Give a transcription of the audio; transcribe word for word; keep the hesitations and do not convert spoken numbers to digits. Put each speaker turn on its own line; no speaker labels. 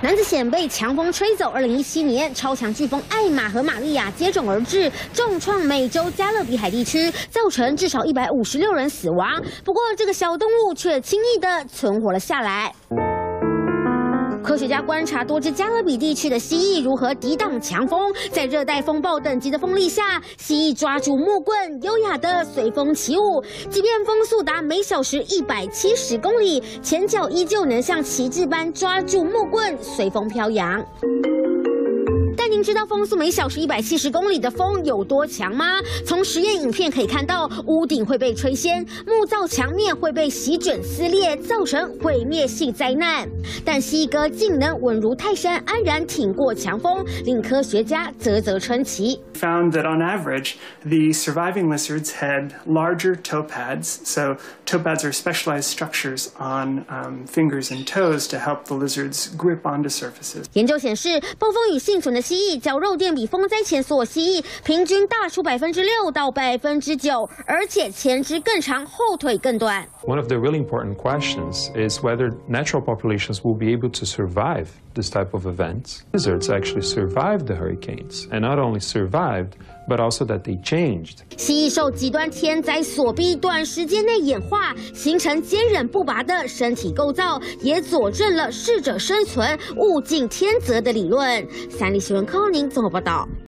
男子险被强风吹走。二零一七年，超强飓风艾玛和玛利亚接踵而至，重创美洲加勒比海地区，造成至少一百五十六人死亡。不过，这个小动物却轻易地存活了下来。 科学家观察多只加勒比地区的蜥蜴如何抵挡强风，在热带风暴等级的风力下，蜥蜴抓住木棍，优雅地随风起舞。即便风速达每小时一百七十公里，前脚依旧能像旗帜般抓住木棍，随风飘扬。 但您知道风速每小时一百七十公里的风有多强吗？从实验影片可以看到，屋顶会被吹掀，木造墙面会被席卷撕裂，造成毁灭性灾难。但蜥蜴哥竟能稳如泰山，安然挺过强风，令科学家啧啧称奇。
Found that on average, the surviving lizards had larger toe pads. So toe pads are specialized structures on um, fingers and toes to help the lizards grip onto surfaces.
研究显示，暴风雨幸存的蜥蜴绞肉垫比风灾前所有蜥蜴平均大出百分之六到百分之九，而且前肢更长，后腿更短。
One of the really important questions is whether natural populations will be able to survive this type of events. Lizards actually survived the hurricanes, and not only survived, but also that they changed.
蜥蜴受极端天灾所逼，短时间内演化，形成坚韧不拔的身体构造，也佐证了适者生存、物竞天择的理论。三立新闻靠您综合报道。